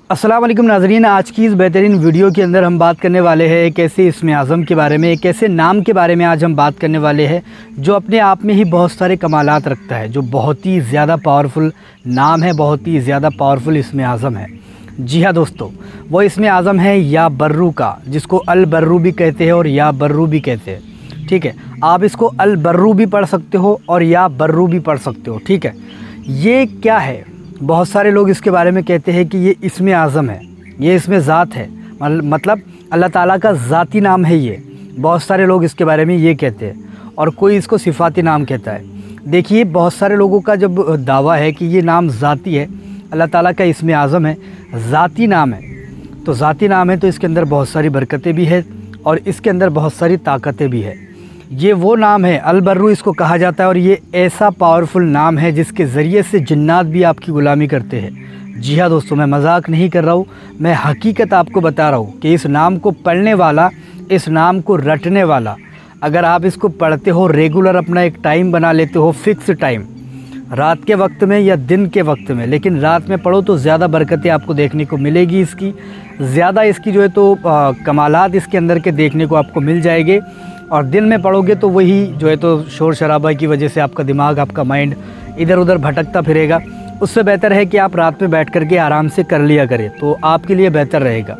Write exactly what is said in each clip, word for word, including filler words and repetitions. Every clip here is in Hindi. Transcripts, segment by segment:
अस्सलाम वालेकुम नाज़रीन, आज की इस बेहतरीन वीडियो के अंदर हम बात करने वाले हैं एक ऐसे इसमें आज़म के बारे में, एक ऐसे नाम के बारे में आज हम बात करने वाले हैं जो अपने आप में ही बहुत सारे कमालात रखता है, जो बहुत ही ज़्यादा पावरफुल नाम है, बहुत ही ज़्यादा पावरफुल इसमें आज़म है। जी हाँ दोस्तों, वो इसमें आज़म है या बर्रू का, जिसको अल बर्रू भी कहते हैं और या बर्रू भी कहते हैं। ठीक है, आप इसको अल बर्रू भी पढ़ सकते हो और या बर्रू भी पढ़ सकते हो। ठीक है, ये क्या है? बहुत सारे लोग इसके बारे में कहते हैं कि ये इसमें आज़म है, ये इसमें ज़ात है, मतलब अल्लाह ताला का ज़ाती नाम है ये। बहुत सारे लोग इसके बारे में ये कहते हैं और कोई इसको सिफ़ाती नाम कहता है। देखिए, बहुत सारे लोगों का जब दावा है कि ये नाम ज़ाती है, अल्लाह ताला का इसमें आज़म है, ज़ाती नाम है, तो ज़ाती नाम है तो इसके अंदर बहुत सारी बरकतें भी है और इसके अंदर बहुत सारी ताकतें भी है। ये वो नाम है, अल बर्रू इसको कहा जाता है और ये ऐसा पावरफुल नाम है जिसके ज़रिए से जिन्नात भी आपकी ग़ुलामी करते हैं। जी हाँ दोस्तों, मैं मजाक नहीं कर रहा हूँ, मैं हकीकत आपको बता रहा हूँ कि इस नाम को पढ़ने वाला, इस नाम को रटने वाला, अगर आप इसको पढ़ते हो, रेगुलर अपना एक टाइम बना लेते हो, फ़िक्स टाइम, रात के वक्त में या दिन के वक्त में, लेकिन रात में पढ़ो तो ज़्यादा बरकतें आपको देखने को मिलेगी, इसकी ज़्यादा इसकी जो है तो आ, कमालात इसके अंदर के देखने को आपको मिल जाएंगे। और दिन में पढ़ोगे तो वही जो है तो शोर शराबा की वजह से आपका दिमाग, आपका माइंड इधर उधर भटकता फिरेगा। उससे बेहतर है कि आप रात में बैठ कर के आराम से कर लिया करें, तो आपके लिए बेहतर रहेगा।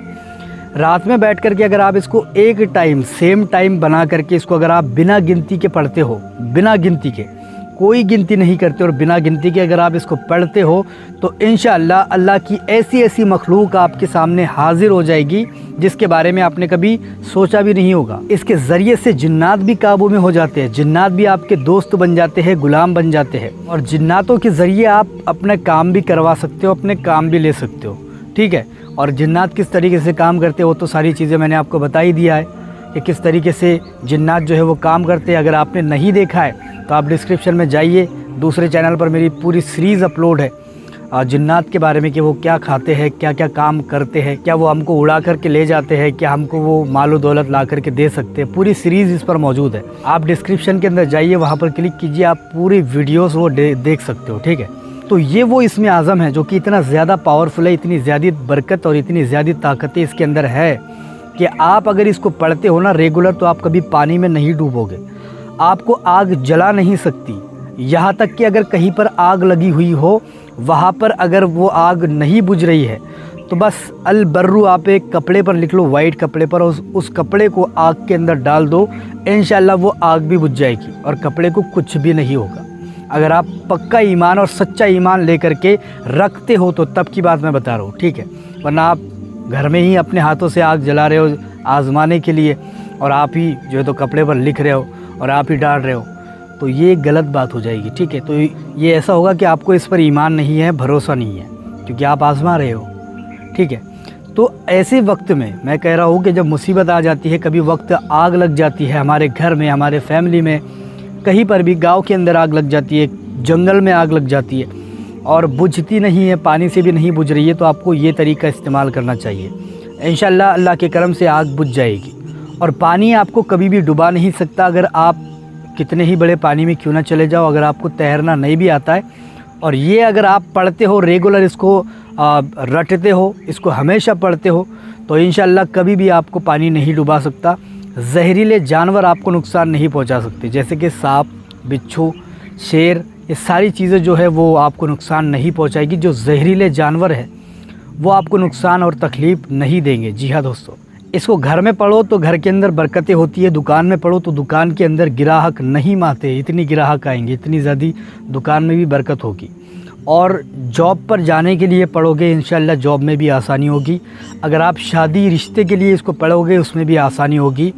रात में बैठ कर के अगर आप इसको एक टाइम, सेम टाइम बना करके इसको अगर आप बिना गिनती के पढ़ते हो, बिना गिनती के, कोई गिनती नहीं करते और बिना गिनती के अगर आप इसको पढ़ते हो तो इंशाअल्लाह अल्लाह की ऐसी ऐसी मखलूक आपके सामने हाजिर हो जाएगी जिसके बारे में आपने कभी सोचा भी नहीं होगा। इसके ज़रिए से जिन्नात भी काबू में हो जाते हैं, जिन्नात भी आपके दोस्त बन जाते हैं, गुलाम बन जाते हैं और जिन्नातों के ज़रिए आप अपने काम भी करवा सकते हो, अपने काम भी ले सकते हो। ठीक है, और जिन्नात किस तरीके से काम करते हो तो सारी चीज़ें मैंने आपको बता ही दिया है कि किस तरीके से जिन्नात जो है वो काम करते हैं। अगर आपने नहीं देखा है तो आप डिस्क्रिप्शन में जाइए, दूसरे चैनल पर मेरी पूरी सीरीज़ अपलोड है जिन्नात के बारे में कि वो क्या खाते हैं, क्या क्या काम करते हैं, क्या वो हमको उड़ा करके ले जाते हैं, क्या हमको वो मालो दौलत ला करके दे सकते हैं। पूरी सीरीज़ इस पर मौजूद है, आप डिस्क्रिप्शन के अंदर जाइए, वहाँ पर क्लिक कीजिए, आप पूरी वीडियोस वो देख सकते हो। ठीक है, तो ये वो इसमें आज़म है जो कि इतना ज़्यादा पावरफुल है, इतनी ज़्यादा बरकत और इतनी ज़्यादा ताकतें इसके अंदर है कि आप अगर इसको पढ़ते हो ना रेगुलर तो आप कभी पानी में नहीं डूबोगे, आपको आग जला नहीं सकती। यहाँ तक कि अगर कहीं पर आग लगी हुई हो, वहाँ पर अगर वो आग नहीं बुझ रही है तो बस अल बर्रू आप एक कपड़े पर लिख लो, वाइट कपड़े पर, उस उस कपड़े को आग के अंदर डाल दो, इंशाल्लाह वो आग भी बुझ जाएगी और कपड़े को कुछ भी नहीं होगा। अगर आप पक्का ईमान और सच्चा ईमान लेकर के रखते हो तो तब की बात मैं बता रहा हूँ। ठीक है, वरना आप घर में ही अपने हाथों से आग जला रहे हो आजमाने के लिए और आप ही जो है तो कपड़े पर लिख रहे हो और आप ही डाल रहे हो, तो ये गलत बात हो जाएगी। ठीक है, तो ये ऐसा होगा कि आपको इस पर ईमान नहीं है, भरोसा नहीं है, क्योंकि आप आजमा रहे हो। ठीक है, तो ऐसे वक्त में मैं कह रहा हूँ कि जब मुसीबत आ जाती है, कभी वक्त आग लग जाती है हमारे घर में, हमारे फैमिली में, कहीं पर भी, गाँव के अंदर आग लग जाती है, जंगल में आग लग जाती है और बुझती नहीं है, पानी से भी नहीं बुझ रही है, तो आपको ये तरीका इस्तेमाल करना चाहिए। इंशाअल्लाह अल्लाह के करम से आग बुझ जाएगी। और पानी आपको कभी भी डुबा नहीं सकता, अगर आप कितने ही बड़े पानी में क्यों ना चले जाओ, अगर आपको तैरना नहीं भी आता है और ये अगर आप पढ़ते हो रेगुलर, इसको आ, रटते हो, इसको हमेशा पढ़ते हो, तो इंशाअल्लाह कभी भी आपको पानी नहीं डुबा सकता। जहरीले जानवर आपको नुकसान नहीं पहुंचा सकते, जैसे कि सांप, बिच्छू, शेर, ये सारी चीज़ें जो है वो आपको नुकसान नहीं पहुंचाएगी। जो जहरीले जानवर है वो आपको नुकसान और तकलीफ़ नहीं देंगे। जी हाँ दोस्तों, इसको घर में पढ़ो तो घर के अंदर बरकतें होती है, दुकान में पढ़ो तो दुकान के अंदर गिराहक नहीं माते, इतनी गिराहक आएंगे, इतनी ज़्यादा दुकान में भी बरकत होगी। और जॉब पर जाने के लिए पढ़ोगे, इंशाअल्लाह जॉब में भी आसानी होगी। अगर आप शादी रिश्ते के लिए इसको पढ़ोगे, उसमें भी आसानी होगी।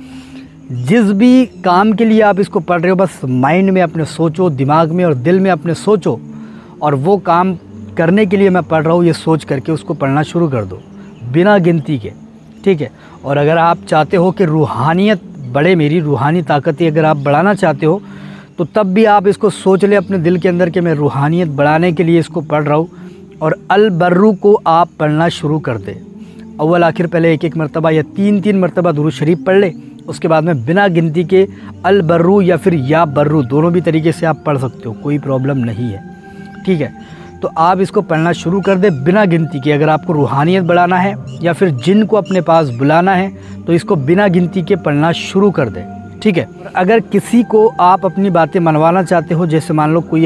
जिस भी काम के लिए आप इसको पढ़ रहे हो, बस माइंड में अपने सोचो, दिमाग में और दिल में अपने सोचो, और वो काम करने के लिए मैं पढ़ रहा हूँ ये सोच करके उसको पढ़ना शुरू कर दो, बिना गिनती के। ठीक है, और अगर आप चाहते हो कि रूहानियत बढ़े, मेरी रूहानी ताकतें अगर आप बढ़ाना चाहते हो तो तब भी आप इसको सोच ले अपने दिल के अंदर कि मैं रूहानियत बढ़ाने के लिए इसको पढ़ रहा हूँ, और अल बर्रू को आप पढ़ना शुरू कर दे। अव्वल आखिर पहले एक एक मरतबा या तीन तीन मरतबा दुरूद शरीफ पढ़ ले, उसके बाद में बिना गिनती के अल बर्रू या फिर या बर्रू दोनों भी तरीके से आप पढ़ सकते हो, कोई प्रॉब्लम नहीं है। ठीक है, तो आप इसको पढ़ना शुरू कर दें बिना गिनती के। अगर आपको रूहानियत बढ़ाना है या फिर जिन को अपने पास बुलाना है तो इसको बिना गिनती के पढ़ना शुरू कर दें, ठीक है। अगर किसी को आप अपनी बातें मनवाना चाहते हो, जैसे मान लो कोई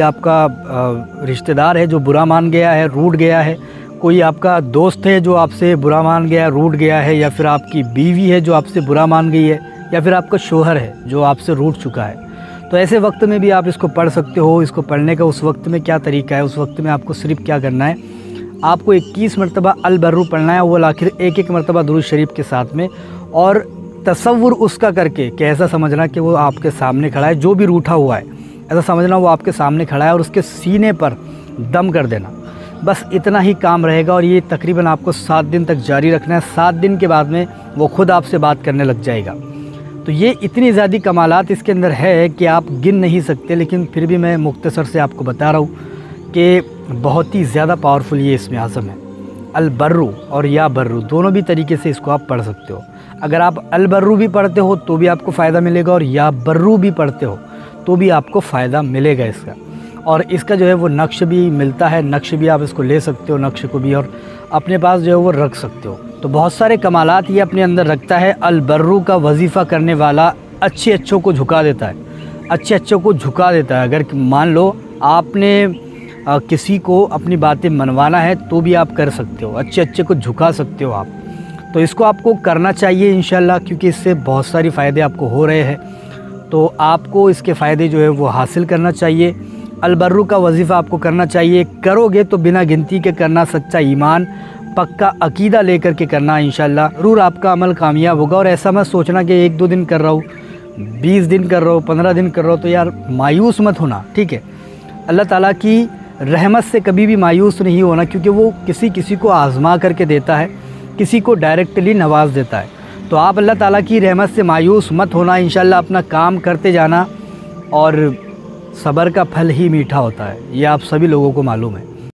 आपका रिश्तेदार है जो बुरा मान गया है, रूठ गया है, कोई आपका दोस्त है जो आपसे बुरा मान गया, रूठ गया है, या फिर आपकी बीवी है जो आपसे बुरा मान गई है, या फिर आपका शोहर है जो आपसे रूठ चुका है, तो ऐसे वक्त में भी आप इसको पढ़ सकते हो। इसको पढ़ने का उस वक्त में क्या तरीका है, उस वक्त में आपको सिर्फ क्या करना है, आपको इक्कीस मरतबा अल बर्रू पढ़ना है, वो आखिर एक एक मरतबा दुरूद शरीफ के साथ में, और तसव्वुर उसका करके कि ऐसा समझना कि वो आपके सामने खड़ा है, जो भी रूठा हुआ है ऐसा समझना वो आपके सामने खड़ा है, और उसके सीने पर दम कर देना। बस इतना ही काम रहेगा, और ये तकरीबन आपको सात दिन तक जारी रखना है। सात दिन के बाद में वो खुद आपसे बात करने लग जाएगा। तो ये इतनी ज़्यादा कमालात इसके अंदर है कि आप गिन नहीं सकते, लेकिन फिर भी मैं मुख्तसर से आपको बता रहा हूँ कि बहुत ही ज़्यादा पावरफुल ये इस्म आज़म है। अल बर्रू और या बर्रू दोनों भी तरीके से इसको आप पढ़ सकते हो। अगर आप अल बर्रू भी पढ़ते हो तो भी आपको फ़ायदा मिलेगा, और या बर्रू भी पढ़ते हो तो भी आपको फ़ायदा मिलेगा इसका। और इसका जो है वो नक्श भी मिलता है, नक्श भी आप इसको ले सकते हो, नक्श को भी, और अपने पास जो है वो रख सकते हो। तो बहुत सारे कमालात ये अपने अंदर रखता है। अल बर्रू का वजीफ़ा करने वाला अच्छे अच्छों को झुका देता है, अच्छे अच्छों को झुका देता है। अगर मान लो आपने आ, किसी को अपनी बातें मनवाना है तो भी आप कर सकते हो, अच्छे अच्छे को झुका सकते हो आप। तो इसको आपको करना चाहिए इंशाल्लाह, क्योंकि इससे बहुत सारी फ़ायदे आपको हो रहे हैं, तो आपको इसके फ़ायदे जो है वो हासिल करना चाहिए। अल बर्रू का वजीफ़ा आपको करना चाहिए, करोगे तो बिना गिनती के करना, सच्चा ईमान पक्का अकीदा लेकर के करना, इंशाल्लाह ज़रूर आपका अमल कामयाब होगा। और ऐसा मत सोचना कि एक दो दिन कर रहा हूँ, बीस दिन कर रहा हूँ, पंद्रह दिन कर रहा हूँ, तो यार मायूस मत होना, ठीक है। अल्लाह ताला की रहमत से कभी भी मायूस नहीं होना, क्योंकि वो किसी किसी को आज़मा करके देता है, किसी को डायरेक्टली नवाज देता है। तो आप अल्लाह ताला की रहमत से मायूस मत होना, इंशाल्लाह अपना काम करते जाना, और सब्र का फल ही मीठा होता है, ये आप सभी लोगों को मालूम है।